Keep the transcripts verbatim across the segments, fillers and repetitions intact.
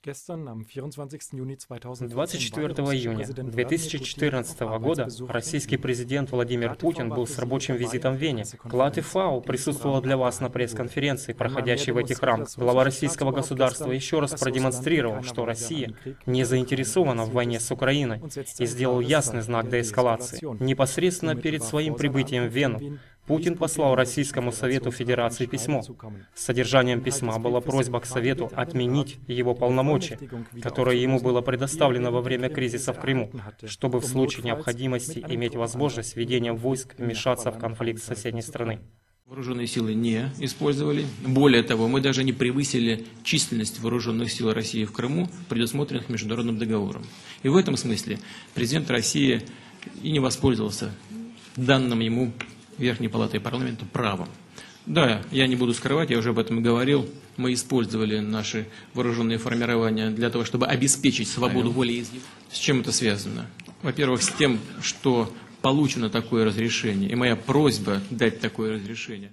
двадцать четвёртого июня две тысячи четырнадцатого года российский президент Владимир Путин был с рабочим визитом в Вене. КлаТeV присутствовала для вас на пресс-конференции, проходящей в этих рамках. Глава российского государства еще раз продемонстрировал, что Россия не заинтересована в войне с Украиной и сделал ясный знак деэскалации. Непосредственно перед своим прибытием в Вену Путин послал Российскому Совету Федерации письмо. С содержанием письма была просьба к Совету отменить его полномочия, которое ему было предоставлено во время кризиса в Крыму, чтобы в случае необходимости иметь возможность ведения войск вмешаться в конфликт с соседней страной. Вооруженные силы не использовали. Более того, мы даже не превысили численность вооруженных сил России в Крыму, предусмотренных международным договором. И в этом смысле президент России и не воспользовался данным ему Верхней Палатой парламента правом. Да, я не буду скрывать, я уже об этом говорил, мы использовали наши вооруженные формирования для того, чтобы обеспечить свободу воли. С чем это связано? Во-первых, с тем, что получено такое разрешение, и моя просьба дать такое разрешение.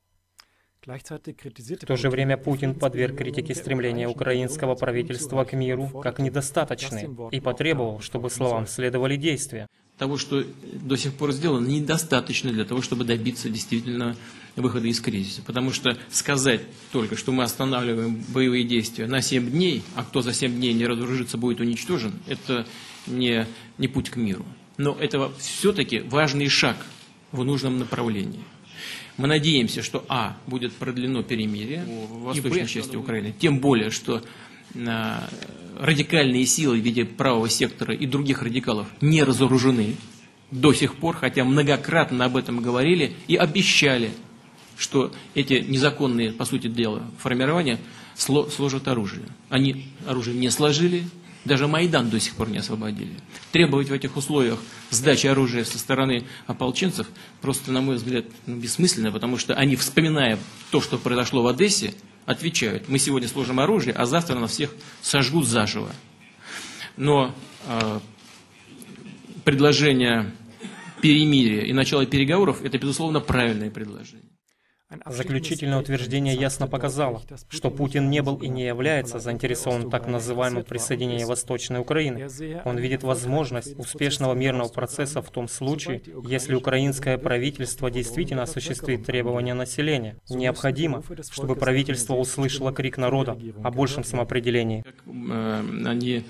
В то же время Путин подверг критике стремления украинского правительства к миру как недостаточные и потребовал, чтобы словам следовали действия. Того, что до сих пор сделано, недостаточно для того, чтобы добиться действительно выхода из кризиса. Потому что сказать только, что мы останавливаем боевые действия на семь дней, а кто за семь дней не разоружится, будет уничтожен, это не, не путь к миру. Но это все-таки важный шаг в нужном направлении. Мы надеемся, что а. будет продлено перемирие в восточной части Украины, тем более, что а, радикальные силы в виде правого сектора и других радикалов не разоружены до сих пор, хотя многократно об этом говорили и обещали, что эти незаконные, по сути дела, формирования сложат оружие. Они оружие не сложили. Даже Майдан до сих пор не освободили. Требовать в этих условиях сдачи оружия со стороны ополченцев просто, на мой взгляд, ну, бессмысленно, потому что они, вспоминая то, что произошло в Одессе, отвечают: мы сегодня сложим оружие, а завтра нас всех сожгут заживо. Но э, предложение перемирия и начала переговоров – это, безусловно, правильное предложение. Заключительное утверждение ясно показало, что Путин не был и не является заинтересован в так называемом присоединении Восточной Украины. Он видит возможность успешного мирного процесса в том случае, если украинское правительство действительно осуществит требования населения. Необходимо, чтобы правительство услышало крик народа о большем самоопределении. Они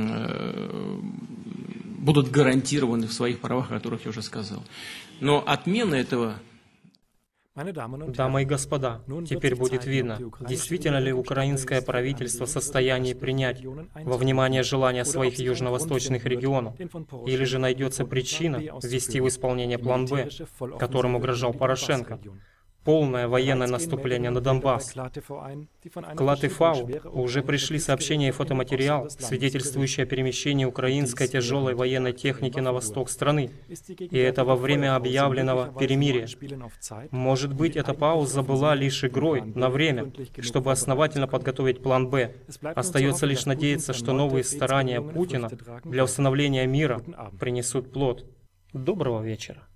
будут гарантированы в своих правах, о которых я уже сказал. Но отмена этого... Дамы и господа, теперь будет видно, действительно ли украинское правительство в состоянии принять во внимание желания своих южно-восточных регионов, или же найдется причина ввести в исполнение план Б, которым угрожал Порошенко. Полное военное наступление на Донбасс. КлаТeV уже пришли сообщения и фотоматериал, свидетельствующие о перемещении украинской тяжелой военной техники на восток страны. И это во время объявленного перемирия. Может быть, эта пауза была лишь игрой на время, чтобы основательно подготовить план Б. Остается лишь надеяться, что новые старания Путина для установления мира принесут плод. Доброго вечера.